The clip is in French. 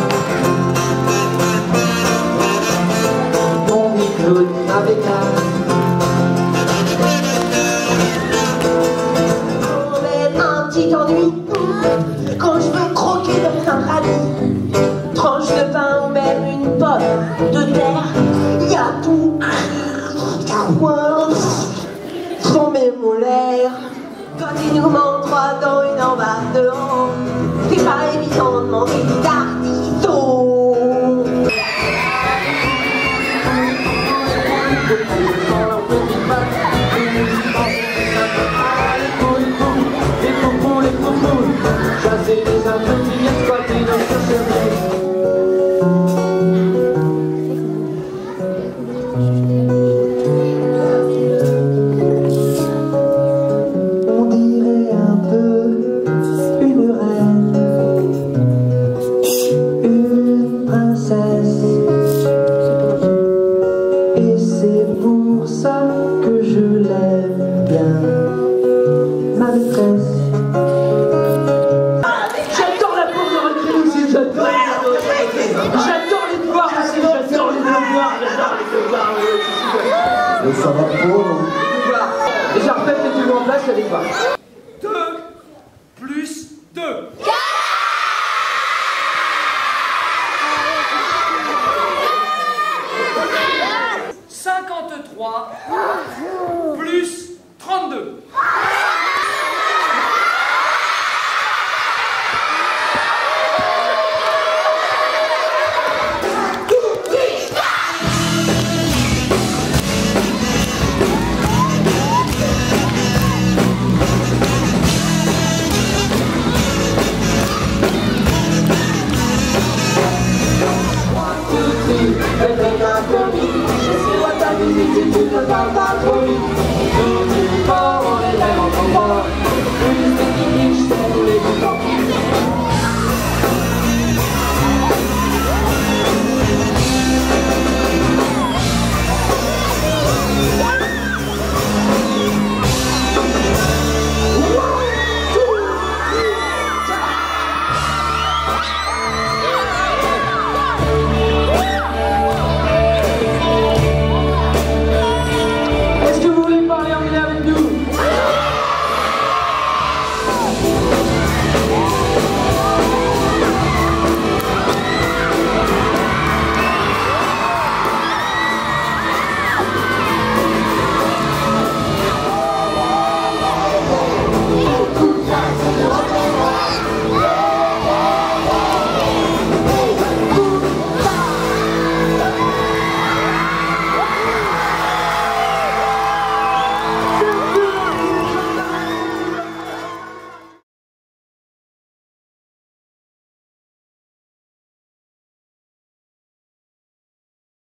On éclate avec un petit ennui quand je veux croquer dans un radis, tranche de pain ou même une pomme de terre, y a tout qui coince dans mes molaires. Quand il nous manque 3 dents, une en bas de haut, c'est pas évident de manger des artistes. Chasser les âmes qui viennent squatter notre chemin. On dirait un peu une reine, une princesse, et c'est pour ça que je l'aime bien, ma maîtresse. J'adore les devoirs aussi, j'adore les devoirs, Mais ça va trop, non? Déjà, refaites les devoirs en place, il y a des devoirs. 2 plus 2. 53 plus 32.